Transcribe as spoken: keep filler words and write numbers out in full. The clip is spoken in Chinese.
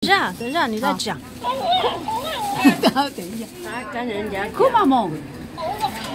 等一下，等一下，你再讲。 等一下， 他跟人家 Kumamon。